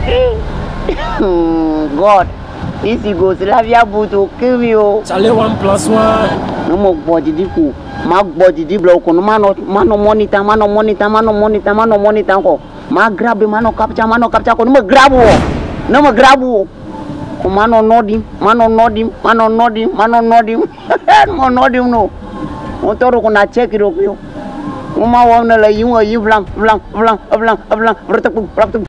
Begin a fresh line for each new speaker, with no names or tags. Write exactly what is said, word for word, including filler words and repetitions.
God, this Yugoslavia boot will kill you.
Charlie one plus one.
No more body diku. Ma body di block no mano mano monitor mano monitor mano monitor mano monitor ko. Ma grab mano capture mano capture ko no grab wo. No mo grab wo. Ko mano nodi mano nodi mano nodi mano nodi. Mo nodi no. O toro ko na check ro ko. Uma wona la yunga yiblang blang blang blang blang.